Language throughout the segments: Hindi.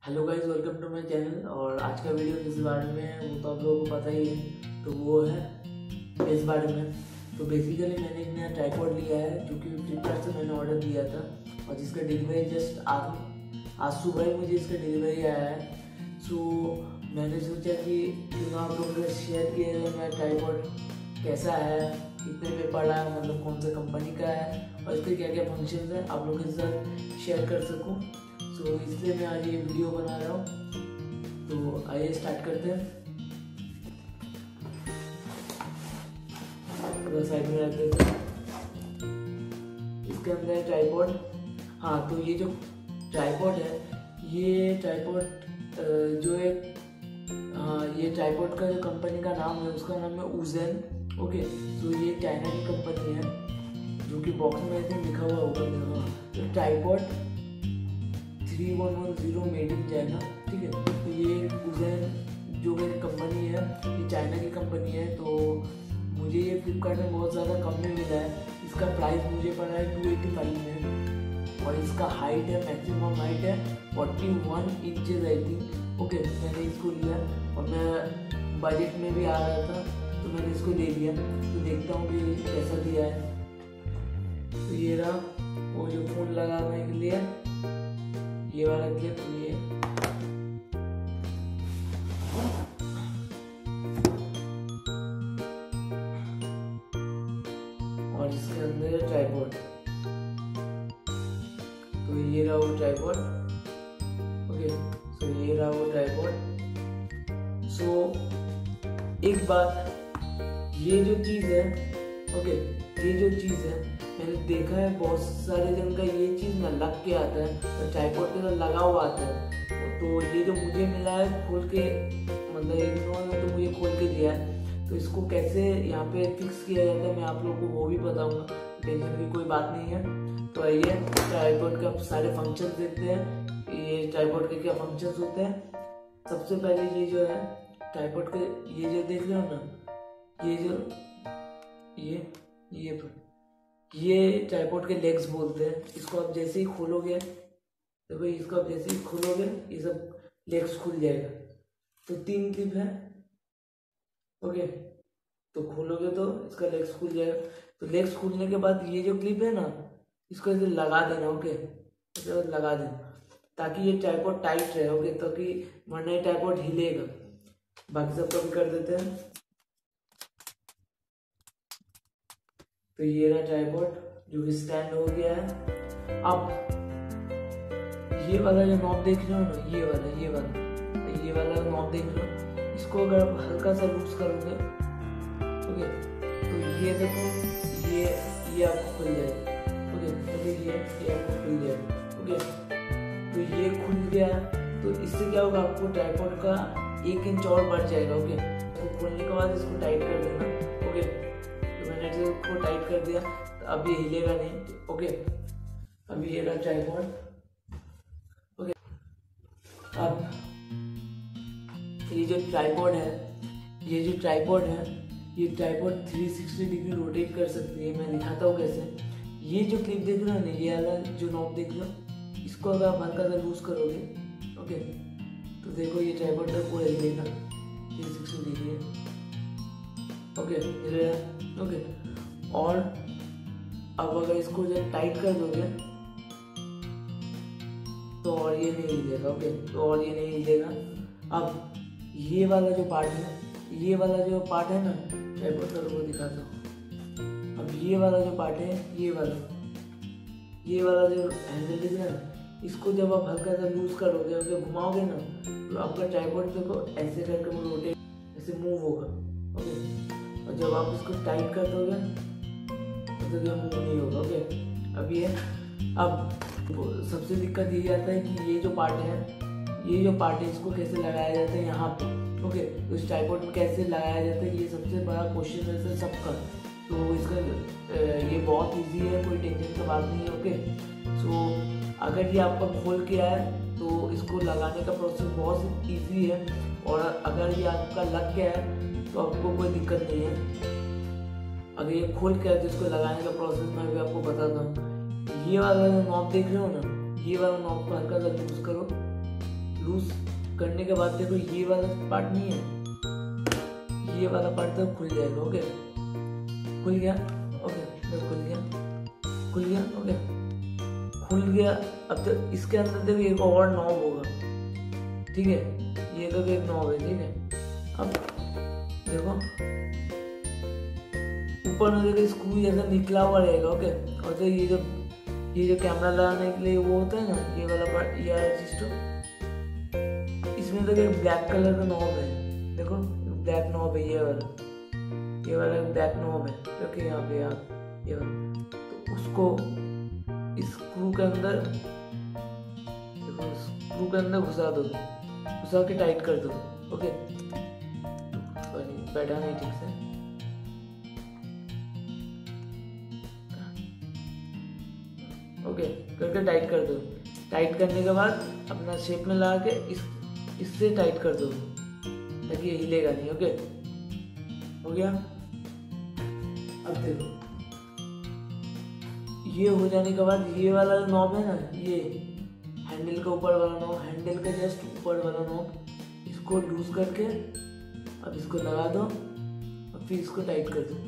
Hello guys, welcome to my channel. और आज का वीडियो किस बारे में है वो तो आप लोगों को पता ही है। तो वो है इस बारे में। तो बेसिकली मैंने एक नया ट्राइपॉड लिया है जो कि फ्लिपकार्ट से मैंने ऑर्डर दिया था और जिसका डिलीवरी जस्ट आज सुबह ही मुझे इसका डिलीवरी आया है। सो मैंने सोचा कि क्यों ना आप लोगों के शेयर किया जाए मेरा ट्राइपॉड कैसा है, कितने पे पड़ा है, मतलब कौन सा कंपनी का है और इसके क्या क्या फंक्शन है आप लोगों के साथ शेयर कर सकूँ। तो इसलिए मैं आज ये वीडियो बना रहा हूँ। तो आइए स्टार्ट करते हैं। थोड़ा साइड में रख देते हैं। इसके अंदर है ट्राइपॉड। हाँ, तो ये जो ट्राइपॉड है, ये ट्राइपॉड जो है, हाँ, ये ट्राइपॉड का जो कंपनी का नाम है उसका नाम है उजेन। ओके, तो ये चाइना की कंपनी है जो कि बॉक्स में ऐसे लिखा हुआ होगा। तो ट्राइपॉड 3110 मेड इन चाइना, ठीक है। तो ये उजेन जो मेरी कंपनी है ये चाइना की कंपनी है। तो मुझे ये फ्लिपकार्ट में बहुत ज़्यादा कम में मिला है। इसका प्राइस मुझे पड़ा है 285 में और इसका हाइट है, मैक्सिमम हाइट है 41 इंचेज आई थिंक। ओके, मैंने इसको लिया और मैं बजट में भी आ रहा था तो मैंने इसको ले लिया। तो देखता हूँ कि कैसा दिया है। तो ये रहा वो जो फ़ोन लगाने के लिए ये वाला क्लिप। ये और इसके अंदर है ट्राइपॉड। तो ये रहा वो ट्राइपॉड। ओके, तो ये रहा वो ट्राइपॉड। सो एक बात, ये जो चीज़ है, ओके, ये जो चीज़ है मैंने देखा है बहुत सारे जन का ये चीज़ ना लग के आता है तो ट्राइपॉड के साथ लगा हुआ आता है। तो ये जो मुझे मिला है खोल के, मतलब इन्होंने तो मुझे खोल के दिया है। तो इसको कैसे यहाँ पे फिक्स किया जाता है मैं आप लोगों को वो भी बताऊंगा, टेंशन की कोई बात नहीं है। तो आइए ट्राइपॉड का सारे फंक्शन देखते हैं। ये ट्राइपॉड के क्या फंक्शंस होते हैं। सबसे पहले ये जो है ट्राइपॉड के, ये जो देख रहे हो ना, ये जो ये ट्राइपॉड के लेग्स बोलते हैं। इसको आप जैसे ही खोलोगे, देखो इसको आप जैसे ही खोलोगे ये सब लेग्स खुल जाएगा। तो 3 क्लिप है। ओके, तो खोलोगे तो इसका लेग्स खुल जाएगा। तो लेग्स खुलने के बाद ये जो क्लिप है ना, इसको ऐसे लगा देना। ओके, ऐसे लगा देना ताकि ये ट्राइपॉड टाइट रहे। ओके, ताकि वरना ये ट्राइपॉड हिलेगा। बाकी सब कभी कर देते हैं। तो ये रहा ट्राइपॉड जो कि स्टैंड हो गया है। अब ये वाला जो नॉब देख रहे हो ना, ये वाला नॉब देख रहे हो, इसको अगर आप हल्का सा लूज करोगे, ओके, तो ये देखो, ये आपको खुल जाएगा। ओके, तो ये आपको खुल जाएगा। ओके, तो ये खुल गया। तो इससे क्या होगा, आपको ट्राइपॉड का 1 इंच और बढ़ जाएगा। ओके, तो खोलने के बाद इसको टाइट कर देना। ओके, तो मैंने इसको टाइट कर दिया। तो अब ये हिलेगा नहीं। ओके, अब ये रहा ट्राइपॉड। ओके, अब ये जो ट्राइपॉड है, ये ट्राइपॉड 360 डिग्री रोटेट कर सकती है। मैं दिखाता हूँ कैसे। ये जो क्लिप देख रहे हो ना, ये वाला जो नॉब देख रहे हो, इसको अगर आप हल्का सा लूज करोगे, ओके, तो देखो ये ट्राइपॉड का पूरा हिलेगा 360 डिग्री। ओके, ओके, और अब अगर इसको जब टाइट कर दोगे तो और ये नहीं हिलेगा। ओके, तो और ये नहीं हिलेगा। अब ये वाला जो पार्ट है ना, ट्राइपॉड का लोगो दिखाता हूँ। अब ये वाला जो पार्ट है, ये वाला जो हैंडल दिख रहा है ना, इसको जब आप हल्का सा लूज करोगे, अगर घुमाओगे ना, तो आपका ट्राइपॉड देखो ऐसे करके वो रोटेट, ऐसे मूव होगा। ओके, और जब आप इसको टाइट कर दोगे तो ये मूव नहीं होगा। ओके, अब सबसे दिक्कत ये आता है कि ये जो पार्ट है इसको कैसे लगाया जाता है यहाँ पे। ओके, तो इस ट्राइपॉड में कैसे लगाया जाता है, ये सबसे बड़ा क्वेश्चन है सबका। तो इसका ये बहुत इजी है, कोई टेंशन की बात नहीं है। ओके, सो अगर ये आपका खोल के आया तो इसको लगाने का प्रोसेस बहुत इजी है। और अगर ये आपका लग गया है तो आपको कोई दिक्कत नहीं है। अगर ये खोल के आया तो इसको लगाने का प्रोसेस मैं भी आपको बताता हूँ। ये वाला नॉब देख रहे हो ना, ये वाला नॉब को हल्का सा लूज करो। लूज करने के बाद देखो ये वाला पार्ट नहीं है, ये वाला पार्ट तो खुल जाएगा। ओके खुल गया। ओके देखो खुल गया। ओके खुल गया। अब तो इसके अंदर देखो एक और नॉब होगा, ठीक है, ये तो एक नॉब है, ठीक है। अब देखो ऊपर में देखो स्क्रू जैसा निकला हुआ रहेगा। ओके और तो ये जो कैमरा लगाने के लिए वो होता है ना, ये वाला पार्ट, ये वाला चीज, तो इसमें देखो एक ब्लैक कलर का नॉब है, देखो ब्लैक नॉब है, ये वाला ब्लैक नॉब है, ओके यहाँ पे ये वाला। तो उसको स्क्रू के अंदर, देखो स्क्रू के अंदर घुसा के टाइट कर दो। ओके बैठा नहीं ठीक से, ओके करके टाइट कर दो। टाइट करने के बाद अपना शेप में लगा के इससे टाइट कर दो ताकि ये हिलेगा नहीं। ओके हो गया। अब देखो ये हो जाने के बाद ये वाला नॉब है ना, ये हैंडल का ऊपर वाला नॉब, हैंडल का जस्ट ऊपर वाला नॉब, इसको लूज करके अब इसको लगा दो और फिर इसको टाइट कर दो।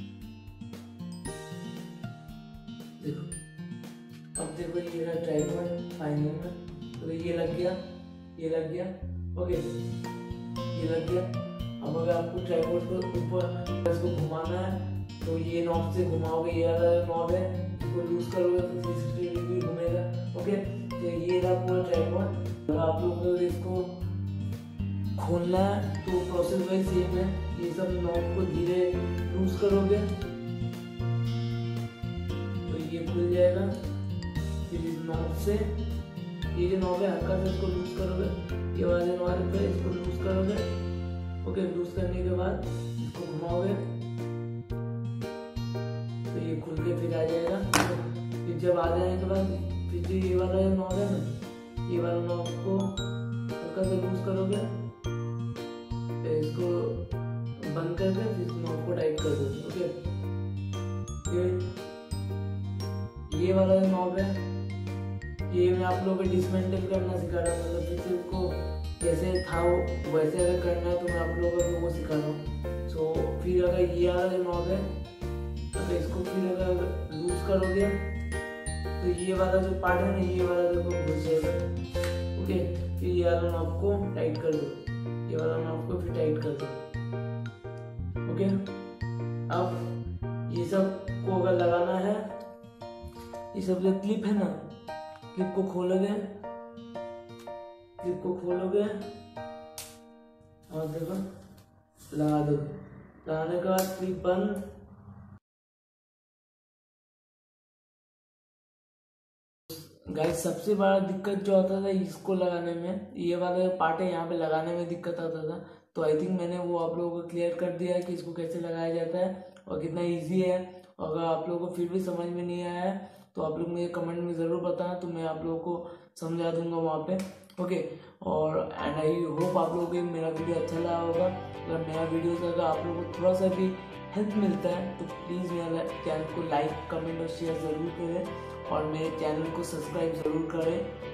देखो अब देखो ये रहा ट्राइपॉड फाइनल में, तो ये लग गया। ओके ये लग गया। अब अगर आपको ट्राइपॉड को ऊपर इसको घुमाना है तो ये नॉब से घुमाओगे, ये वाला नॉब है, इसको लूज करोगे तो 360 डिग्री घूमेगा। ओके तो ये रहा पूरा ट्राइपॉड। अगर आप लोगों को इसको खोलना है तो प्रोसेस वाइज सेम है, ये सब नॉब को धीरे लूज करोगे तो ये खुल जाएगा। फिर इस नॉब से ये जो नॉब है हल्का से इसको लूज करोगे, ये वाले नॉब पे इसको लूज करोगे। ओके लूज करने के बाद इसको घुमाओगे तो ये खुल के फिर आ जाएगा। फिर जब आ जाने के बाद फिर जो ये वाला नॉब है ना, ये वाला नॉब को हल्का से लूज करोगे, इसको बंद करके इस नॉब को टाइट कर दो। ओके ये वाला नॉब है, ये मैं आप लोगों को डिसमेंटल करना सिखा रहा हूँ, मतलब फिर इसको जैसे था वैसे अगर करना है तो मैं आप लोगों को वो सिखा रहा हूँ। सो फिर अगर ये वाला नॉब है तो इसको फिर अगर लूज करोगे तो ये वाला जो पार्ट है ना, ये वाला देखो घुस जाएगा। ओके फिर ये वाला नॉब को टाइट कर दो, ये वाला नॉब को फिर टाइट कर दो। ओके अब ये सब को अगर लगाना है, ये सब जो क्लिप है ना, क्लिप को खोलोगे और देखो लगा दो। लगाने के बाद क्लिप बंद। गाइस सबसे बड़ा दिक्कत जो आता था इसको लगाने में, ये वाला पार्ट है यहाँ पे लगाने में दिक्कत आता था, तो आई थिंक मैंने वो आप लोगों को क्लियर कर दिया है कि इसको कैसे लगाया जाता है और कितना इजी है। अगर आप लोगों को फिर भी समझ में नहीं आया है तो आप लोग मुझे कमेंट में ज़रूर बताना, तो मैं आप लोगों को समझा दूंगा वहाँ पे। ओके और एंड आई होप आप लोगों को मेरा वीडियो अच्छा लगा होगा। अगर मेरा वीडियो से अगर आप लोगों को थोड़ा सा भी हेल्प मिलता है तो प्लीज़ मेरा चैनल को लाइक कमेंट और शेयर ज़रूर करें और मेरे चैनल को सब्सक्राइब ज़रूर करें।